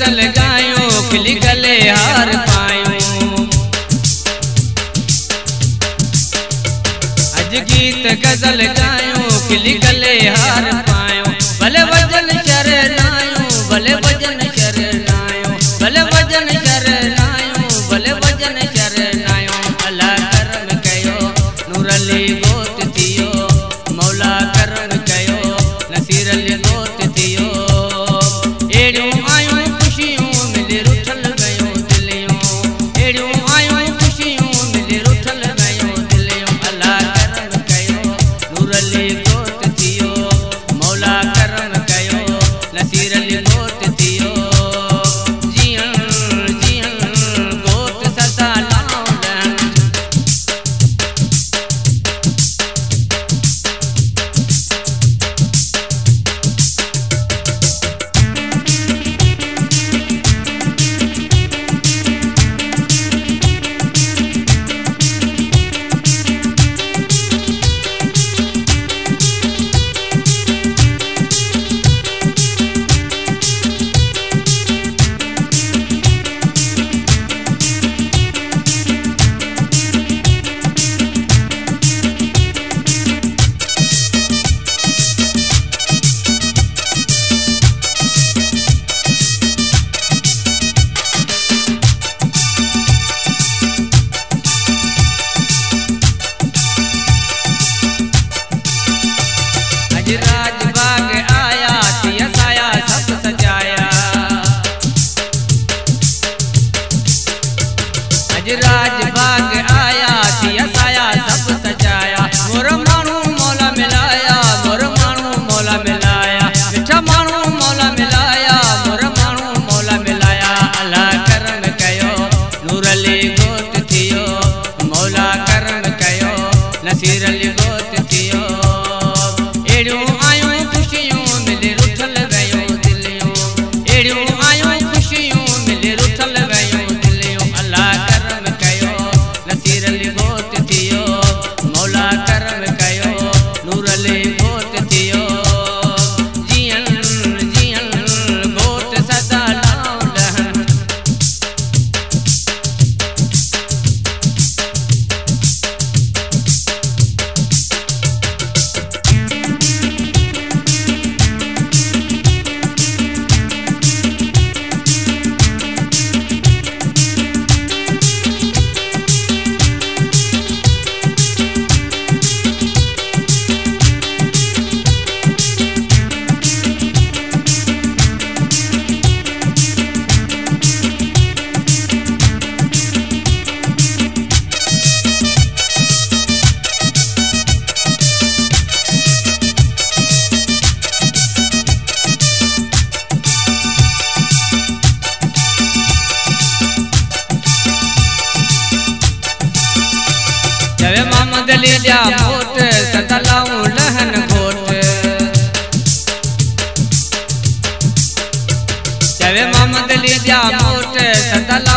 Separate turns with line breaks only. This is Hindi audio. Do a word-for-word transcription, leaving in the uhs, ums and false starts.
गजल गायूं खिली गले हार पायूं। अज गीत गजल गायूं खिली गले हार पायूं। भले वजन शरनायूं भले वजन शरनायूं भले वजन शरनायूं भले वजन शरनायूं। अल्लाह करम कयो नूर अली गोत थियो मौला करम कयो नसीर अली गोत थियो। एड़ियूं आयूं खुशियूं मिली रुठल गयूं दिलियूं एड़ियूं आयूं खुशियूं मिली रुठल गयूं दिलियूं। अल्लाह करम कयो नूर अली गोत थियो मौला करम कयो नसीर अली गोत थियो। जियन जियन गोत सदा लाउंदन राजबाग आया थिया साया सब सजाया। अज राजबाग आया थिया साया सब सजाया। मोर मानू मौला मिलाया मोर मानू मौला मिलाया मिठा मानू मौला मिलाया मोर मानू मौला मिलाया। अल्लाह करम कयो नूर अली गोत थियो मौला करम कयो नसीर अली गोत थियो। एड़ियूं आयूं खुशियूं मिली रुठल गयूं दिलियूं एड़ियूं आयूं खुशियूं मिली रुठल गयूं दिलियूं। अल्लाह करम कयो नसीर अली गोत थियो मौला करम कयो नूर अली गोत थियो। जियन जियन गोत सदा लाउंदन जवे मोहम्मद अली जा मोट सदा लाऊं लहन घोट। जवे मोहम्मद अली जा मोट सदा